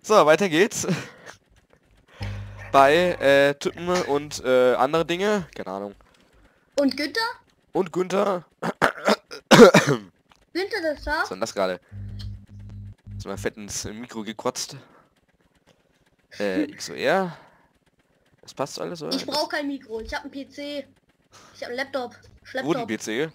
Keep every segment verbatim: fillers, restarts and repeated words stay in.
So, weiter geht's. Bei äh, Typen und äh, andere Dinge. Keine Ahnung. Und Günther? Und Günther. Günther das Was Schaf? war denn das gerade? Ist mal fett ins Mikro gekotzt. Äh, X O R. Das passt alles, oder? Ich brauche kein Mikro. Ich habe einen P C. Ich habe einen Laptop. Guten Schlepptop. P C.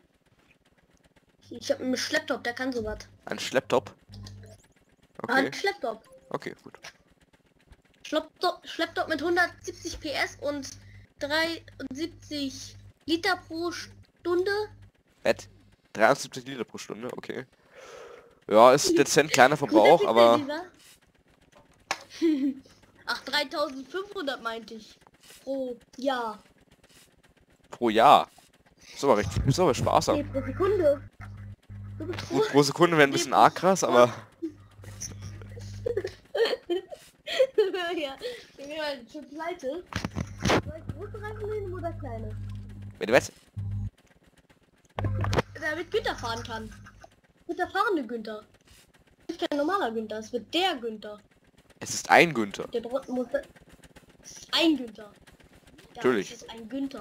Ich habe einen Schlepptop, der kann sowas. Ein Schlepptop. Okay. Ein Schlepptop. Okay, gut. Schlepptop, Schlepptop mit hundertsiebzig P S und dreiundsiebzig Liter pro Stunde. At dreiundsiebzig Liter pro Stunde, okay. Ja, ist dezent kleiner Verbrauch, aber... Ach, dreitausendfünfhundert meinte ich. Pro Jahr. Pro Jahr. Ist aber recht, ist aber sparsam. Nee, pro Sekunde. Du bist pro... Gut, pro Sekunde wäre ein bisschen arg krass, aber... Ja, wir sind halt schon pleite. Soll ich große Reifen nehmen oder kleine? Bitte was? Damit Günther fahren kann. Mit der fahrende Günther. Nicht kein normaler Günther, es wird der Günther. Es ist ein Günther. Der drunten muss... Es ist ein Günther. Ja, Natürlich. es ist ein Günther.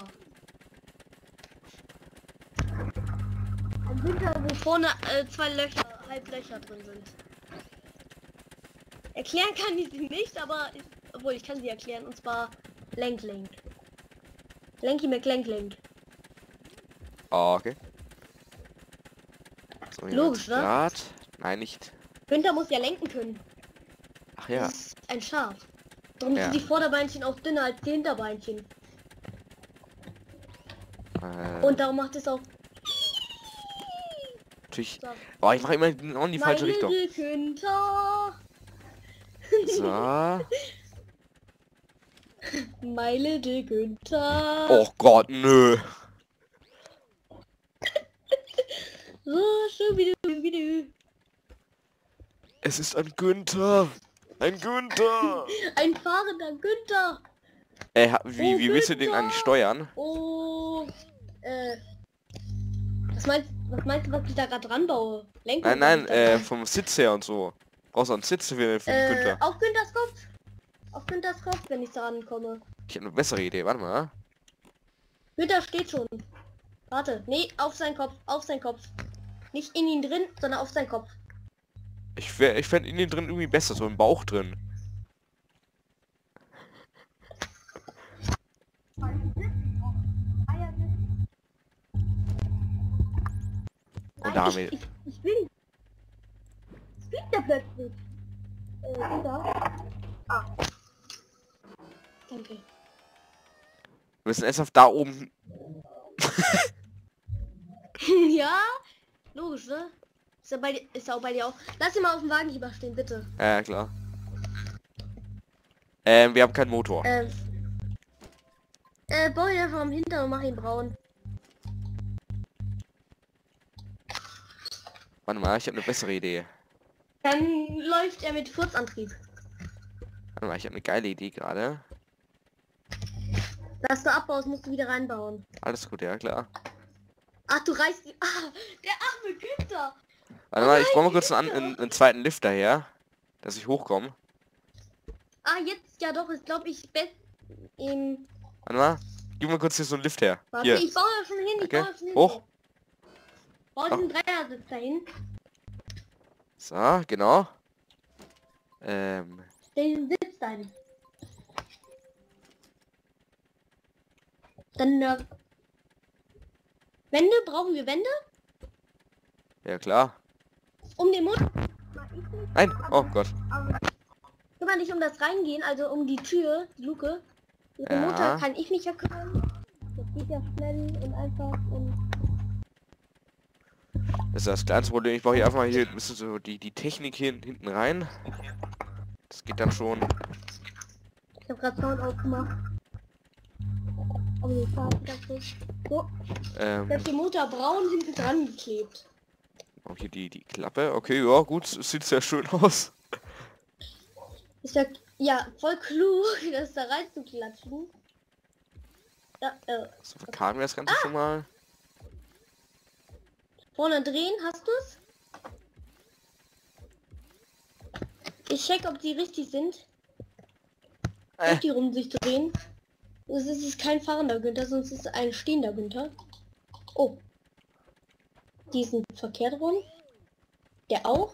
Ein Günther, wo vorne äh, zwei Löcher, halb Löcher drin sind. Erklären kann ich sie nicht, aber... Ich, obwohl, ich kann sie erklären. Und zwar... Lenk, Lenk. Lenky McLenk, Lenk. Oh, okay. So, Logisch, ne? Grad. Nein, nicht. Günther muss ja lenken können. Ach ja. Das ist ein Schaf. Darum Ja. sind die Vorderbeinchen auch dünner als die Hinterbeinchen. Äh, Und darum macht es auch... natürlich. So. Oh, ich mache immer genau in die falsche Meine Richtung. Günther. So. Meile de Günther. Oh Gott, nö. So, schon wieder, wieder. Es ist ein Günther. Ein Günther. Ein fahrender Günther. Ey, ha- wie, Oh, wie willst du den Günther. eigentlich steuern? Oh, äh. Was meinst, was meinst du, was ich da gerade dran baue? Lenkung, Nein, nein, was ich da äh, dran- vom Sitz her und so. Brauchst du einen Sitz für, für den äh, Günther? auf Günthers Kopf. Auf Günthers Kopf, wenn ich da rankomme. Ich habe eine bessere Idee, warte mal. Günther steht schon. Warte, nee, auf seinen Kopf, auf seinen Kopf. Nicht in ihn drin, sondern auf seinen Kopf. Ich, wär, ich fände in den drin irgendwie besser, so im Bauch drin. Und damit. Ich, ich, ich will. Es fliegt ja plötzlich. Äh, Günther. Ah. Danke. Wir müssen erst auf da oben. Ja, logisch, ne? Ist ja bei dir, ist ja auch bei dir auch. Lass ihn mal auf dem Wagen überstehen, bitte. Ja, klar. Ähm, wir haben keinen Motor. Ähm. Äh, bau ihn einfach am Hintern und mach ihn braun. Warte mal, ich habe eine bessere Idee. Dann läuft er mit Furzantrieb. Warte mal, ich habe eine geile Idee gerade. Dass du abbaust, musst du wieder reinbauen. Alles gut, ja klar. Ach, du reißt die... Ah, der arme Günther. Warte mal, ich brauche mal kurz einen, einen, einen zweiten Lift daher, dass ich hochkomme. Ah, jetzt, ja doch, ist glaube ich best im... Warte mal, gib mir kurz hier so einen Lift her. Warte, Hier. ich baue da schon hin, ich Okay. baue da schon hin. Hoch. Bau diesen Dreiersitz dahin. So, genau. Ähm, Den Sitz dahin. Dann, äh, Wände, brauchen wir Wände? ja klar. Um den Motor... Nein, oh Gott. Kümmere dich um das Reingehen, also um die Tür, die Luke. Den Ja. Motor kann ich mich ja kümmern. Das geht ja schnell und einfach und... Das ist das kleinste Problem. Ich baue hier einfach mal hier ein bisschen so die, die Technik hier hinten rein. Das geht dann schon. Ich habe gerade Sound ausgemacht. Aber die Farbe ganz nicht. So, Ähm, da ist der Motor braun hinten dran geklebt. auch hier die, die Klappe. Okay, ja gut, sieht sehr schön aus. Ist ja, ja voll klug, das da rein zu klatschen. Ja, äh, So verkarten wir das Ganze schon mal. vorne drehen, hast du's? Ich check, ob die richtig sind. Äh. Auf die rum sich drehen. Das ist, ist kein fahrender Günther, sonst ist es ein stehender Günther. Oh. Die sind verkehrt rum. Der auch.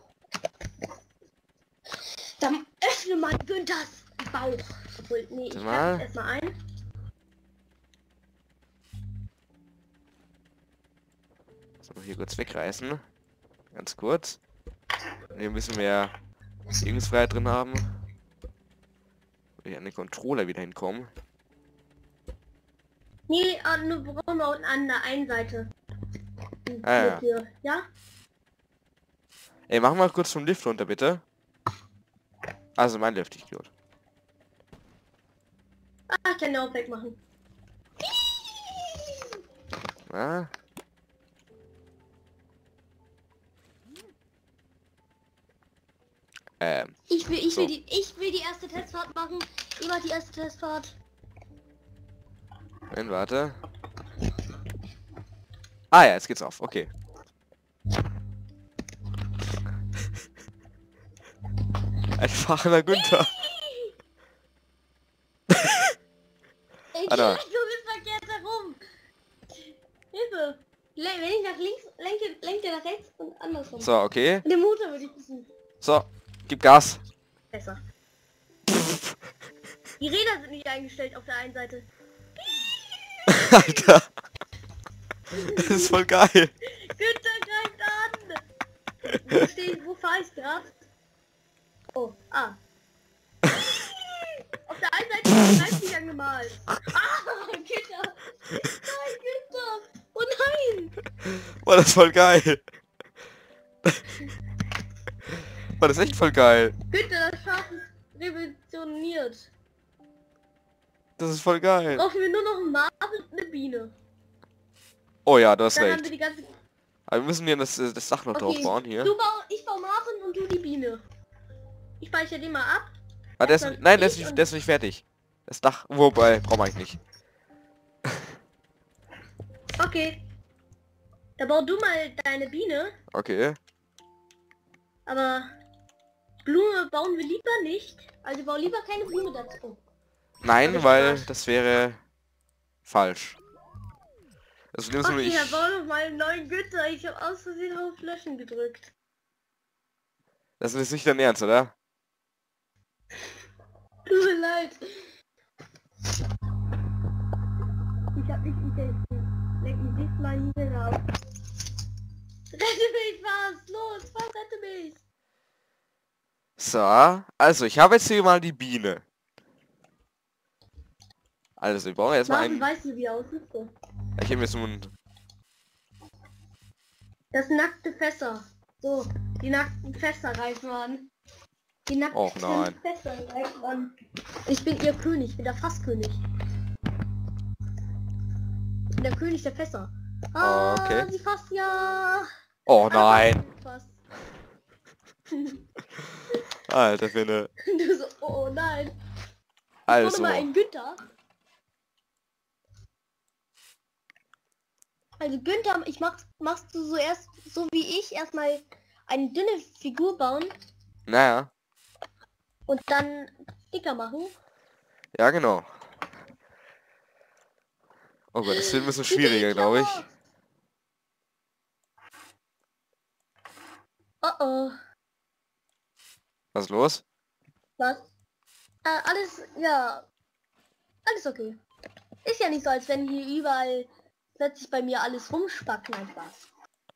Dann öffne mal Günthers Bauch. Obwohl, nee, ich Mal. pack erstmal ein. So, hier kurz wegreißen. Ganz kurz. Hier müssen wir Bewegungsfreiheit drin haben. Hier an den Controller wieder hinkommen. Nee, ah, nur brauchen wir unten an der einen Seite. Die Ah, ja. Tür, ja? Ey, mach mal kurz vom Lift runter, bitte. Also mein Lift, ich glaube. Ah, ich kann den auch wegmachen. Ah. Ähm. Ich will, ich So. will die, ich will die erste Testfahrt machen. Ich mach die erste Testfahrt. Nein, warte. Ah ja, jetzt geht's auf. Okay. Ein fahrender Günther. Ich Alter. du bist verkehrt herum. Hilfe. Le- Wenn ich nach links lenke, lenkt er nach rechts und andersrum. So, okay. Den Motor würde ich wissen. So, gib Gas. Besser. Die Räder sind nicht eingestellt auf der einen Seite. Alter. Das ist voll geil. Günther greift an. Wo stehe ich? Wo fahre ich gerade? Oh, ah. Auf der einen Seite ist der Reifen angemalt. Ah, Günther. Nein, Günther. Oh nein. Boah, das ist voll geil. Boah, das ist echt voll geil. Günther, das Schaf ist revolutioniert. Das ist voll geil. Brauchen wir nur noch einen Marvin und eine Biene. Oh ja, du hast Dann haben recht. wir die ganze... Aber wir müssen hier das, das Dach noch drauf bauen hier. Du bau, ich baue Marvin und du die Biene. Ich speichere den mal ab. Ah, der ist, Erstmal nein, der ist, ich nicht, und- der ist nicht fertig. Das Dach, wobei, brauchen wir eigentlich nicht. Okay. Da bau du mal deine Biene. Okay. Aber Blume bauen wir lieber nicht. Also bau lieber keine Blume dazu. Nein, Hab weil ich gemacht. das wäre falsch. Also nimmst du Okay, ich. dann bau doch mal einen neuen Günther. Ich habe aus Versehen auf Löschen gedrückt. Das ist nicht dein Ernst, oder? Tut mir leid. Ich hab nicht intensiv. Lenk mich diesmal nie mehr auf. Rette mich, was? Los, was, rette mich. So, also ich habe jetzt hier mal die Biene. Also wir brauchen erstmal Marvin einen. weiß nicht, wie er aussieht. So. Ich habe jetzt nun. Das nackte Fässer. So, die nackten Fässer reifen an. Die nackten Och nein. Fässer reifen an. Ich bin ihr König, ich bin der Fasskönig. Ich bin der König der Fässer. Ah, Okay. sie fasst ja. Oh nein. Fast. Alter Finne. Du so, oh nein. Ich Also. mal ein Günther. Also Günther, ich mach, machst du so erst, so wie ich, erstmal eine dünne Figur bauen Naja. und dann dicker machen. Ja genau. Oh Gott, das wird ein bisschen schwieriger, glaube ich. Oh oh. Was ist los? Was? Äh, alles, ja. Alles okay. Ist ja nicht so, als wenn hier überall plötzlich bei mir alles rumspackt. Nein, Spaß.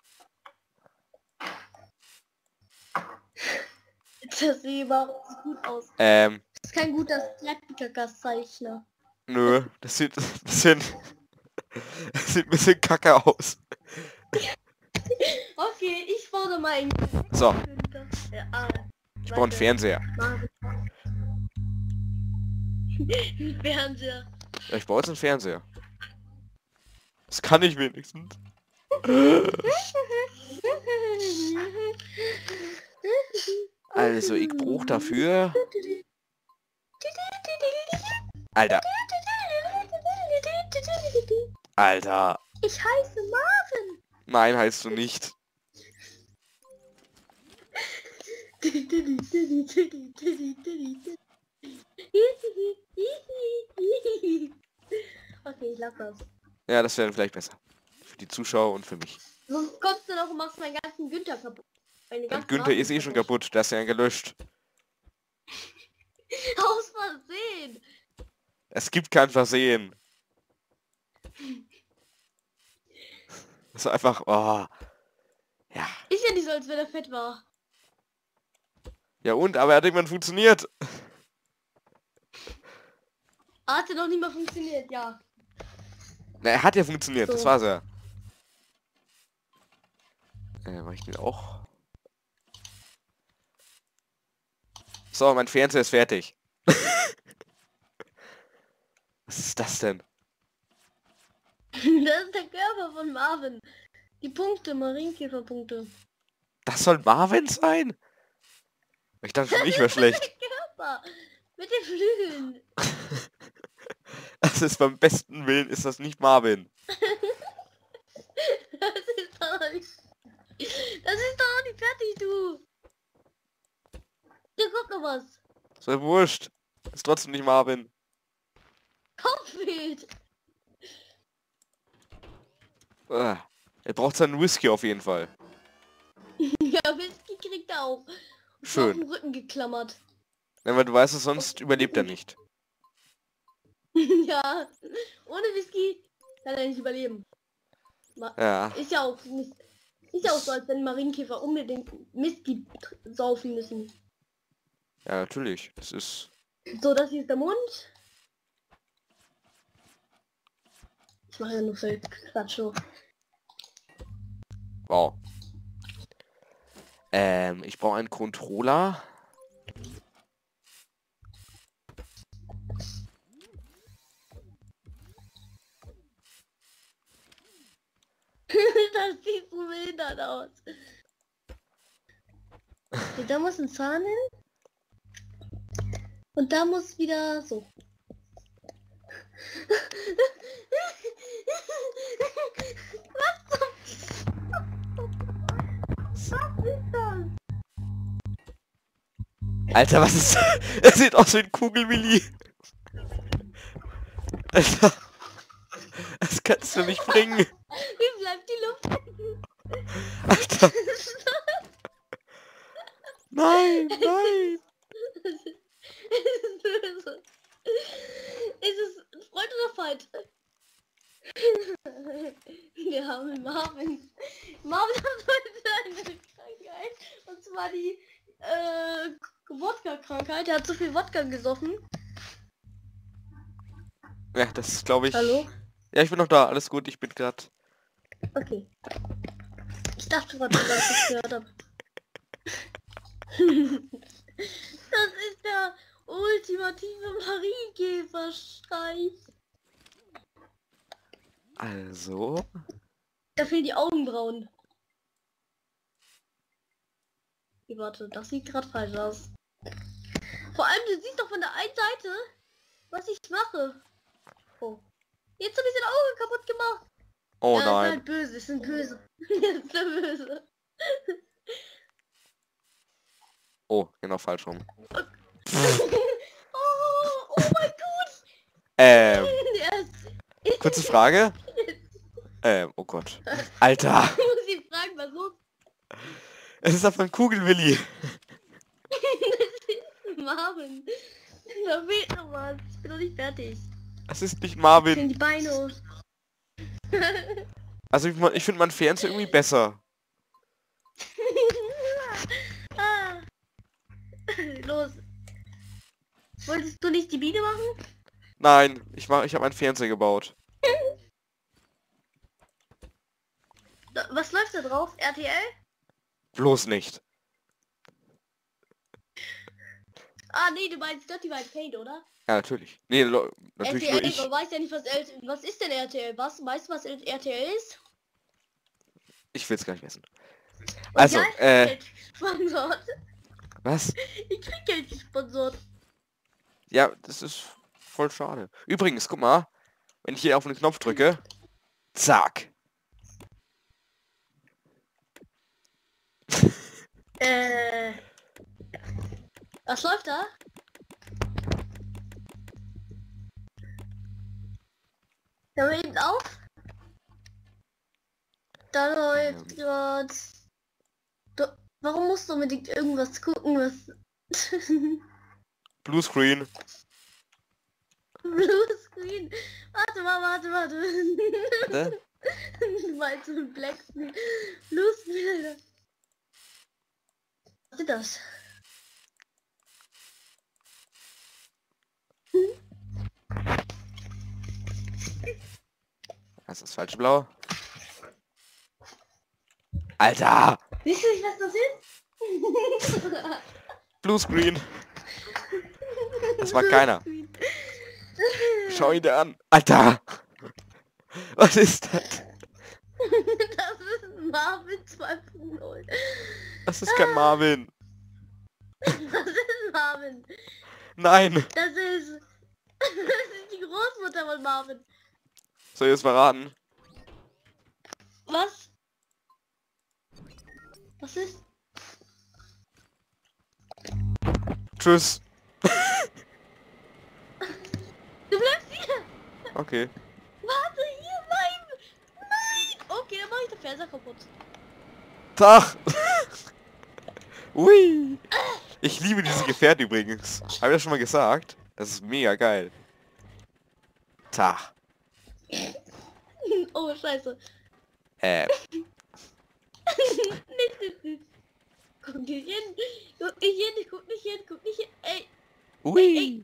Das sieht überhaupt nicht gut aus. Ähm, Das ist kein guter Stratikakas-Zeichner. nö. Das sieht ein bisschen. Das sieht ein bisschen kacke aus. Okay, ich baue mal einen So, Günther. Ja, ah, ich brauche einen Fernseher. Marvin. Ein Fernseher. Ja, ich baue jetzt einen Fernseher. Das kann ich wenigstens. Also, ich brauche dafür. Alter. Alter. Ich heiße Marvin. Nein, heißt du nicht. Okay, ich lass das. Ja, das wäre vielleicht besser. Für die Zuschauer und für mich. Sonst kommst du noch und machst meinen ganzen Günther kaputt. Meine Mein ganzen Günther ist eh schon kaputt, der ist ja gelöscht. Aus Versehen. Es gibt kein Versehen. Das ist einfach, oh. Ja. Ist ja nicht so, als wenn er fett war. Ja und, aber er hat irgendwann funktioniert. Hatte noch nicht mal funktioniert, ja. Na, er hat ja funktioniert, So. das war's ja. Äh, mach ich den auch? So, mein Fernseher ist fertig. Was ist das denn? Das ist der Körper von Marvin. Die Punkte, Marienkäferpunkte. Das soll Marvin sein? Ich dachte schon, ich wäre schlecht. Der Körper. Mit den Flügeln. Das ist beim besten Willen, ist das nicht Marvin. Das ist doch noch nicht... Das ist doch noch nicht fertig, du. Hier, guck mal was. Ist ja wurscht. Ist trotzdem nicht Marvin. Kopfbild. Ah, er braucht seinen Whisky auf jeden Fall. Ja, Whisky kriegt er auch. Auf Schön. den Rücken geklammert. Ja, weil du weißt, es, sonst überlebt er nicht. Ja, ohne Whisky kann er nicht überleben. Ma Ja. Ist ja auch nicht, ist ja auch so, als wenn Marienkäfer unbedingt Whisky saufen müssen. Ja, natürlich. Das ist... So, das hier ist der Mund. Ich mache ja nur für Quatsch. So. Wow. Ähm, ich brauche einen Controller. Das sieht so behindert aus. Okay, da muss ein Zahn hin. Und da muss wieder so. Alter, was ist... Er sieht aus wie ein Kugelwilli. Alter. Das kannst du nicht bringen. Wie bleibt die Luft? Alter. Nein, nein. Es ist böse. Ist es Freund oder Feind? Wir haben Marvin. Marvin hat heute eine Krankheit. Und zwar die äh, Wodka-Krankheit. Er hat zu viel Wodka gesoffen. Ja, das ist, glaube ich... Hallo? Ja, ich bin noch da. Alles gut, ich bin gerade... Okay. Ich dachte gerade, dass ich gehört habe. Das ist der ultimative Marienkäferstreich. Also... Da fehlen die Augenbrauen. Okay, warte, das sieht gerade falsch aus. Vor allem, du siehst doch von der einen Seite, was ich mache. Oh. Jetzt habe ich sein Auge kaputt gemacht. Oh ja, nein. ist halt böse, ist ein böse. Ist der böse. Oh, genau falsch rum. oh, oh mein Gott. Ähm, Der ist... kurze Frage. Ähm, oh Gott. Alter. Ich muss ihn fragen, warum? Es ist einfach ein Kugelwilli. Marvin. Da fehlt noch was. Ich bin noch nicht fertig. Es ist nicht Ich Marvin. finde die Beine. Also ich, ich finde mein Fernseher irgendwie besser. ah. Los. Wolltest du nicht die Biene machen? Nein, ich mach, ich habe einen Fernseher gebaut. Da- Was läuft da drauf? R T L? Bloß nicht. Ah nee, du meinst Dirty White Paint, oder? Ja, natürlich. Nee, lo- natürlich nur R T L, ich. man weiß ja nicht, was L was ist denn R T L? Was? Weißt du, was R T L ist? Ich will es gar nicht wissen. Und Also, ja, ich krieg äh, Geld gesponsert. was? Ich krieg Geld gesponsert. Ja, das ist voll schade. Übrigens, guck mal. Wenn ich hier auf den Knopf drücke. Zack. Äh. Was läuft da? Hör mal eben auf. Da läuft Ähm. dort. Du, warum musst du unbedingt irgendwas gucken, was... Bluescreen. Blue Screen. Warte mal, warte, warte. Warte. Du meinst so ein Black Screen. Blue Screen. Was ist das? Das ist das falsche Blau. Alter! Siehst du nicht, was das ist? Bluescreen. Das war keiner. Schau ihn dir an. Alter! Was ist das? Das ist Marvin zwei Punkt null. Das ist kein Marvin. Das ist Marvin. Nein. Das ist... Das ist die Großmutter von Marvin. Soll ich es verraten? Was? Was ist? Tschüss. Du bleibst hier! Okay. Warte, hier, nein! Nein! Okay, dann mach ich den Fernseher kaputt. Tag. Ui. Ich liebe diese Gefährte übrigens. Habe ich das schon mal gesagt? Das ist mega geil. Tag. Oh, scheiße. Äh. Nicht, nicht, nicht. Guck nicht hin. Guck nicht hin, guck nicht hin, guck nicht hin. Ey. Ui. Ey, ey.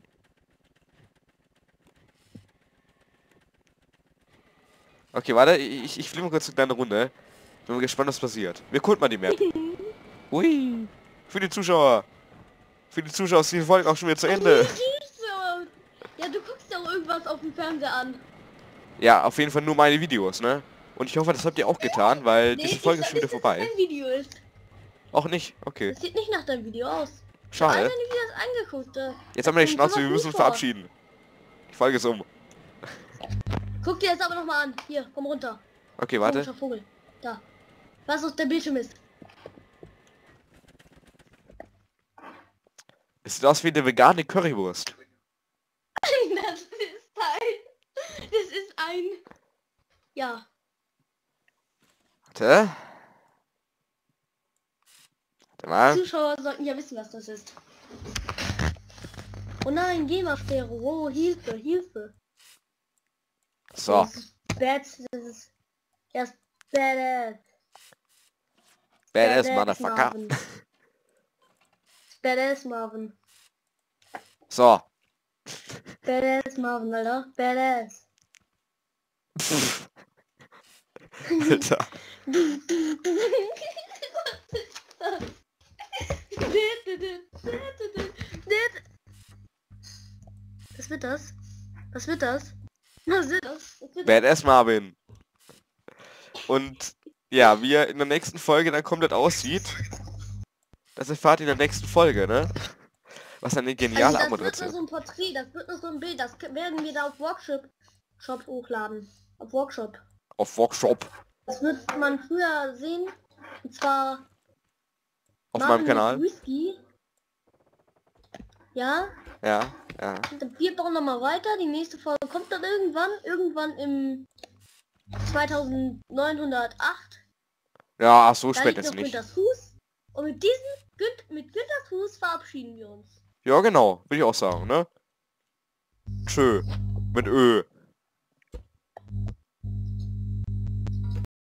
Okay, warte, ich, ich fliege mal kurz eine kleine Runde. Bin mal gespannt, was passiert. Wir gucken mal die Map. Ui. Für die Zuschauer. Für die Zuschauer ist die Folge auch schon wieder zu Ende. Ja, du guckst ja auch irgendwas auf dem Fernseher an. Ja, auf jeden Fall nur meine Videos, ne? Und ich hoffe, das habt ihr auch getan, weil Nee, diese ich Folge ist sag schon wieder nicht, dass vorbei. das dein Video ist. Auch nicht? Okay. Das sieht nicht nach deinem Video aus. Ich hab all Schade. deine Videos angeguckt. äh. Jetzt haben wir die Das kommt Schnauze, wir immer müssen gut uns vor. verabschieden. Die Folge ist um. Guck dir das aber noch mal an. Hier, komm runter. Okay, warte. Komischer Vogel. Da. Was auf der Bildschirm ist. Es sieht aus wie eine vegane Currywurst. Das ist ein... Das ist ein... Ja. Warte. Warte mal. Zuschauer sollten ja wissen, was das ist. Oh nein, Gamer-Sperre. Oh, Hilfe, Hilfe. So. Das ist bad, das ist... Das ist badass. Badass Motherfucker. Marvin. Badass Marvin. So. Badass Marvin, Alter. Badass. Alter. Was wird das? Was wird das? Was wird das? Was wird das? Badass Marvin. Und ja, wie er in der nächsten Folge dann komplett aussieht, das erfahrt ihr in der nächsten Folge, ne? Was eine geniale Also das wird nur Abmoderation. so ein Porträt, das wird nur so ein Bild, das werden wir da auf Workshop Shop hochladen. Auf Workshop. Auf Workshop. Das wird man früher sehen. Und zwar Auf Marvin meinem Kanal. mit Whisky. Ja. Ja, ja. Und wir bauen noch mal weiter. Die nächste Folge kommt dann irgendwann. Irgendwann im zweitausendneunhundertacht. Ja, ach so Da spät liegt ist noch nicht. Günthers Fuß. Und mit diesem, Gün mit Günthers Fuß verabschieden wir uns. Ja, genau. Würde ich auch sagen, ne? Tschö. Mit Ö.